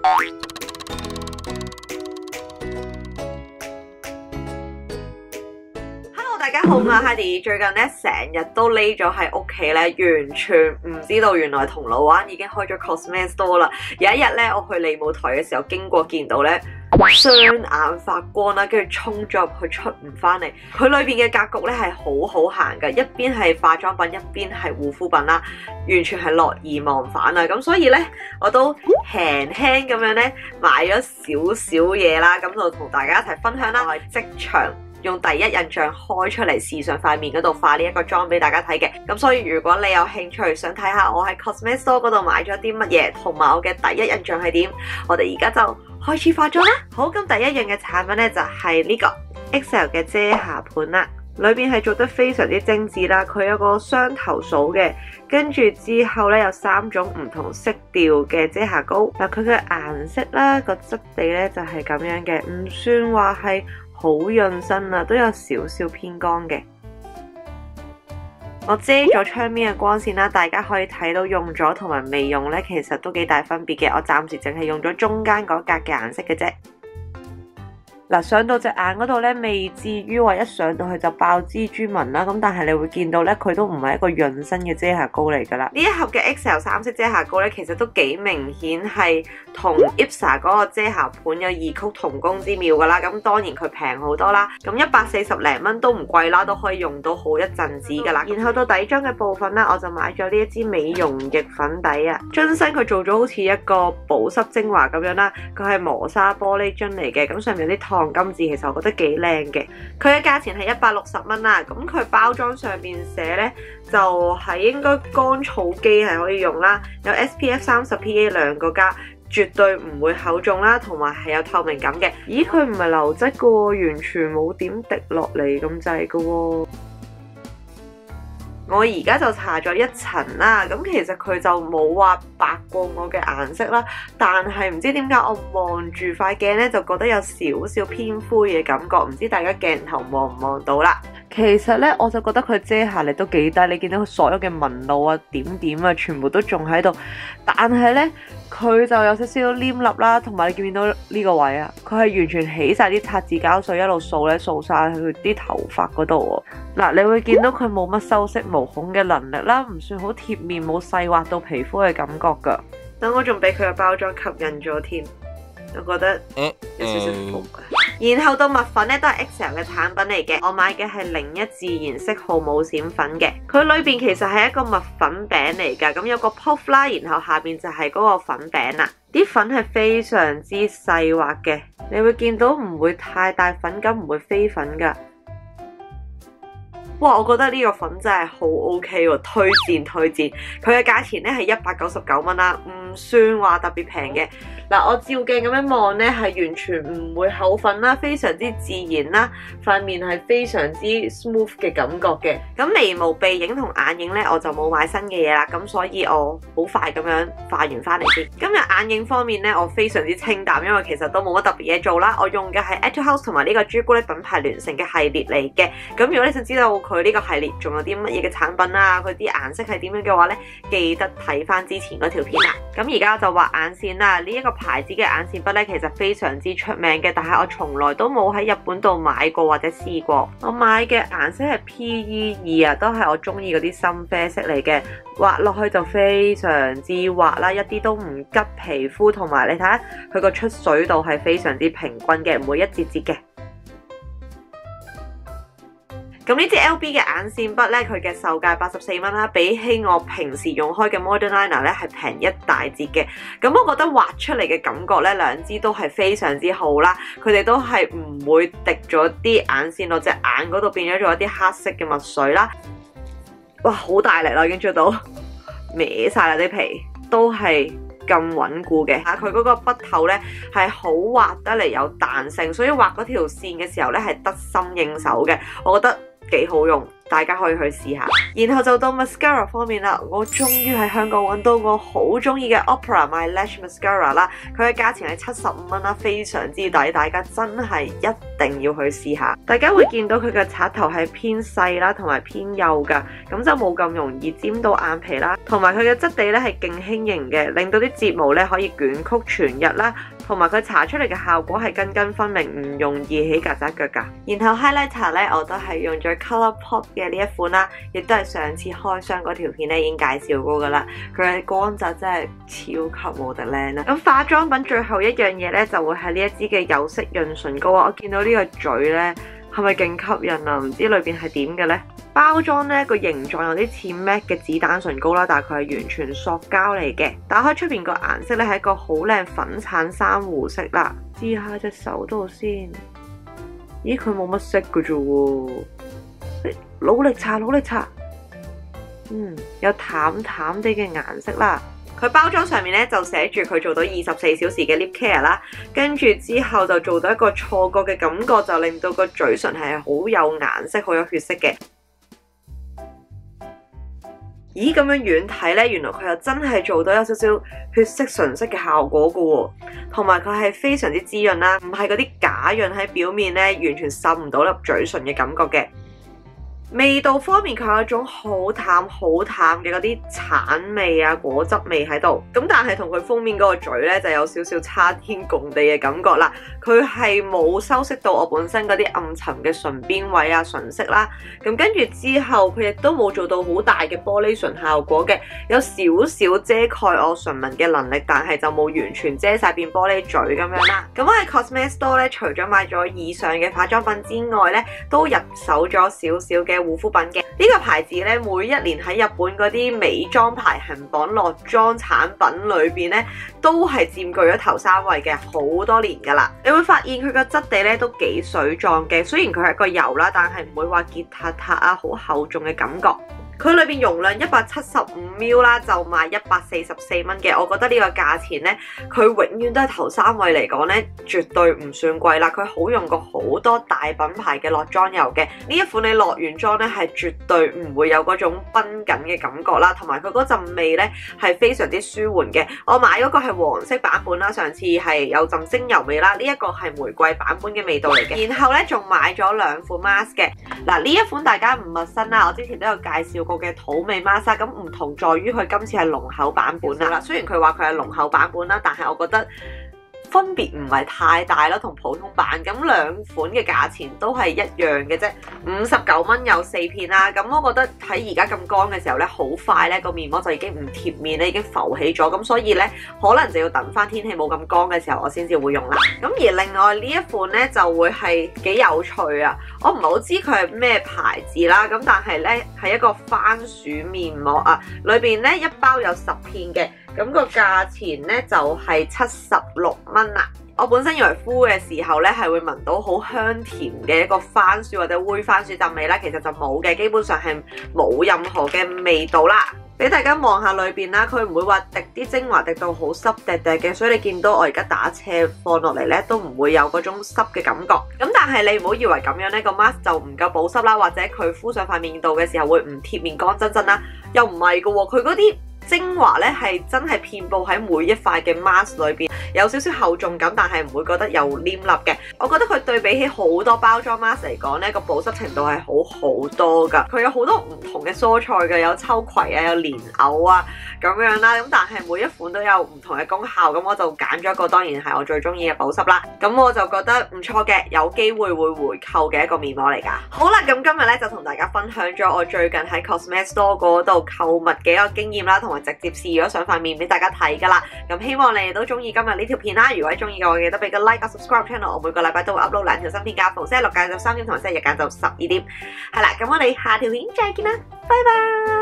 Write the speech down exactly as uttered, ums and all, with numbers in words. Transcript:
大家好，我係 Heidi。最近咧成日都匿咗喺屋企咧，完全唔知道原來銅鑼灣已經開咗 Cosmans Store 啦。有一日咧，我去利舞台嘅時候經過，見到咧雙眼發光啦，跟住衝咗入去出唔翻嚟。佢裏邊嘅格局咧係好好行嘅，一邊係化妝品，一邊係護膚品啦，完全係樂而忘返啊！咁所以咧，我都輕輕咁樣咧買咗少少嘢啦，咁就同大家一齊分享啦。我係即場用第一印象開出嚟試上塊面嗰度化呢一個妝俾大家睇嘅，咁所以如果你有興趣想睇下我喺 Cosmans Store 嗰度買咗啲乜嘢，同埋我嘅第一印象係點，我哋而家就開始化妝啦。好，咁第一樣嘅產品咧就係呢個 X L 嘅遮瑕盤啦，裏邊係做得非常之精緻啦，佢有個雙頭掃嘅，跟住之後咧有三種唔同色調嘅遮瑕膏，嗱佢嘅顏色啦個質地咧就係咁樣嘅，唔算話係好潤身啊，都有少少偏光嘅。我遮咗窗邊嘅光線啦，大家可以睇到用咗同埋未用咧，其實都幾大分別嘅。我暫時淨係用咗中間嗰格嘅顏色嘅啫。嗱，上到隻眼嗰度咧，未至於話一上到去就爆蜘蛛紋啦。咁但係你會見到咧，佢都唔係一個潤身嘅遮瑕膏嚟㗎啦。呢一盒嘅 X L 三色遮瑕膏咧，其實都幾明顯係同 I P S A 嗰個遮瑕盤有異曲同工之妙㗎啦。咁當然佢平好多啦，咁一百四十零蚊都唔貴啦，都可以用到好一陣子㗎啦。然後到底妝嘅部分啦，我就買咗呢一支美容液粉底啊，樽身佢做咗好似一個保濕精華咁樣啦，佢係磨砂玻璃樽嚟嘅，咁上面有啲燙金字，其實我覺得幾靚嘅。佢嘅價錢係一百六十蚊啦，咁佢包裝上面寫呢，就係應該乾燥肌係可以用啦，有 S P F 三十 P A 兩個加，絕對唔會厚重啦，同埋係有透明感嘅。咦，佢唔係流質嘅喎，完全冇點滴落嚟咁滯嘅喎。我而家就搽咗一層啦，咁其實佢就冇話白過我嘅顏色啦，但係唔知點解我望住塊鏡咧，就覺得有少少偏灰嘅感覺，唔知大家鏡頭望唔望到啦？其實咧，我就覺得佢遮瑕力都幾低，你見到佢所有嘅紋路啊、點點啊，全部都仲喺度，但係咧佢就有少少黏粒啦，同埋你見唔見到呢個位啊？佢係完全起晒啲擦紙膠水，一路掃咧掃晒佢啲頭髮嗰度喎。嗱，你會見到佢冇乜修飾毛孔嘅能力啦，唔算好貼面，冇細滑到皮膚嘅感覺噶。等我仲俾佢嘅包裝吸引咗添，我覺得有少少服噶。然後到蜜粉咧都係 X L 嘅產品嚟嘅，我買嘅係零一自然色號冇閃粉嘅，佢裏邊其實係一個蜜粉餅嚟噶，咁有個 puff 啦，然後下邊就係嗰個粉餅啦，啲粉係非常之細滑嘅，你會見到唔會太大粉感，唔會飛粉噶。哇，我覺得呢個粉真係好 OK 喎，推薦推薦。佢嘅價錢咧係一百九十九蚊啦，唔算話特別平嘅。嗱，我照鏡咁樣望咧，係完全唔會厚粉啦，非常之自然啦，塊面係非常之 smooth 嘅感覺嘅。咁眉毛、鼻影同眼影咧，我就冇買新嘅嘢啦，咁所以我好快咁樣化完翻嚟先。今日眼影方面咧，我非常之清淡，因為其實都冇乜特別嘢做啦。我用嘅係 Etude House 同埋呢個朱古力品牌聯成嘅系列嚟嘅。咁如果你想知道佢呢個系列仲有啲乜嘢嘅產品啊，佢啲顏色係點樣嘅話咧，記得睇翻之前嗰條片啦。咁而家就畫眼線啦，呢一個牌子嘅眼線筆咧，其實非常之出名嘅，但係我從來都冇喺日本度買過或者試過。我買嘅顏色係 P E 二啊，都係我中意嗰啲深啡色嚟嘅，畫落去就非常之滑啦，一啲都唔拮皮膚，同埋你睇下佢個出水度係非常之平均嘅，唔會一節節嘅。咁呢支 L B 嘅眼線筆咧，佢嘅售價八十四蚊啦，比起我平時用開嘅 Modern Liner 咧係平一大截嘅。咁我覺得畫出嚟嘅感覺咧，兩支都係非常之好啦。佢哋都係唔會滴咗啲眼線落隻眼嗰度，變咗做一啲黑色嘅墨水啦。哇，好大力啦，已經出到歪晒啦啲皮，都係咁穩固嘅。嚇，佢嗰個筆頭咧係好滑得嚟有彈性，所以畫嗰條線嘅時候咧係得心應手嘅，我覺得幾好用。 大家可以去試下。然後就到 mascara 方面啦，我終於喺香港揾到我好中意嘅 Opera My Lash Mascara 啦，佢嘅價錢係七十五蚊啦，非常之抵，大家真係一定要去試下。大家會見到佢嘅刷頭係偏細啦，同埋偏幼噶，咁就冇咁容易沾到眼皮啦，同埋佢嘅質地咧係勁輕盈嘅，令到啲睫毛咧可以捲曲全日啦。同埋佢搽出嚟嘅效果係根根分明，唔容易起曱甴腳㗎。然後 highlighter 咧，我都係用咗 ColourPop 嘅呢一款啦，亦都係上次開箱嗰條片咧已經介紹過㗎啦。佢嘅光澤真係超級無敵靚啦。咁化妝品最後一樣嘢咧，就會係呢一支嘅有色潤唇膏啊！我見到呢個嘴咧，係咪勁吸引啊？唔知裏邊係點嘅咧？包裝呢個形狀有啲似 M A C 嘅子彈唇膏啦，但係佢係完全塑膠嚟嘅。打開出邊個顏色咧係一個好靚粉橙珊瑚色啦。試下隻手度先，咦佢冇乜色嘅啫喎，努力搽努力搽，嗯有淡淡啲嘅顏色啦。佢包裝上面咧就寫住佢做到二十四小時嘅 lip care 啦，跟住之後就做到一個錯覺嘅感覺，就令到個嘴唇係好有顏色、好有血色嘅。咦，咁樣遠睇呢，原來佢又真係做到有少少血色唇色嘅效果㗎喎，同埋佢係非常之滋潤啦，唔係嗰啲假潤喺表面呢，完全滲唔到入嘴唇嘅感覺嘅。味道方面，佢有一種好淡好淡嘅嗰啲橙味啊、果汁味喺度，咁但係同佢封面嗰個嘴咧就有少少差天共地嘅感覺啦。佢係冇修飾到我本身嗰啲暗沉嘅唇邊位啊、唇色啦。咁跟住之後，佢亦都冇做到好大嘅玻璃唇效果嘅，有少少遮蓋我唇紋嘅能力，但係就冇完全遮晒變玻璃嘴咁樣啦。咁我喺 Cosmetics Store 咧，除咗買咗以上嘅化妝品之外咧，都入手咗少少嘅護膚品嘅。呢個牌子咧，每一年喺日本嗰啲美妝排行榜落妝產品裏邊咧，都係佔據咗頭三位嘅好多年噶啦。你會發現佢個質地咧都幾水狀嘅，雖然佢係一個油啦，但係唔會話結塌塌啊，好厚重嘅感覺。佢裏邊容量一百七十五 ml 啦，就賣一百四十四蚊嘅。我覺得呢個價錢呢，佢永遠都係頭三位嚟講呢，絕對唔算貴啦。佢好用過好多大品牌嘅落妝油嘅，呢一款你落完妝呢，係絕對唔會有嗰種繃緊嘅感覺啦，同埋佢嗰陣味呢，係非常之舒緩嘅。我買嗰個係黃色版本啦，上次係有陣精油味啦，呢一個係玫瑰版本嘅味道嚟嘅。然後呢，仲買咗兩款 mask 嘅，嗱呢一款大家唔陌生啦，我之前都有介紹過嘅土味 mask， 咁唔同在於佢今次係濃厚版本啦。雖然佢話佢係濃厚版本啦，但係我覺得分別唔係太大啦，同普通版咁兩款嘅價錢都係一樣嘅啫，五十九蚊有四片啦。咁我覺得喺而家咁乾嘅時候咧，好快咧個面膜就已經唔貼面咧，已經浮起咗。咁所以咧，可能就要等翻天氣冇咁乾嘅時候，我先至會用啦。咁而另外呢一款咧就會係幾有趣啊！我唔係好知佢係咩牌子啦，咁但係咧係一個番薯面膜啊，裏邊咧一包有十片嘅。咁個價錢咧就係七十六蚊啦。我本身以為敷嘅時候咧係會聞到好香甜嘅一個番薯或者煨番薯陣味啦，其實就冇嘅，基本上係冇任何嘅味道啦。俾大家望下裏邊啦，佢唔會話滴啲精華滴到好濕滴滴嘅，所以你見到我而家打斜放落嚟咧，都唔會有嗰種濕嘅感覺。咁但係你唔好以為咁樣呢個 mask 就唔夠保濕啦，或者佢敷上塊面度嘅時候會唔貼面乾真真啦，又唔係噶喎，佢嗰啲精華咧係真係遍佈喺每一塊嘅 mask 裏邊，有少少厚重感，但係唔會覺得有黏粒嘅。我覺得佢對比起好多包裝 mask 嚟講咧，個保濕程度係好好多㗎。佢有好多唔同嘅蔬菜嘅，有秋葵啊，有蓮藕啊咁樣啦。咁但係每一款都有唔同嘅功效，咁我就揀咗一個當然係我最中意嘅保濕啦。咁我就覺得唔錯嘅，有機會會回購嘅一個面膜嚟㗎。好啦，咁今日咧就同大家分享咗我最近喺 Cosmetics Store 嗰度購物嘅一個經驗啦，同埋直接試咗上塊面俾大家睇㗎啦。咁希望你哋都中意今日呢條片啦。如果你中意嘅話，記得俾個 like 啊 subscribe channel。我每個禮拜都會 upload 兩條新片㗎，逢星期六晏晝三點同埋星期日晏晝十二點。係啦，咁我哋下條片再見啦，拜拜。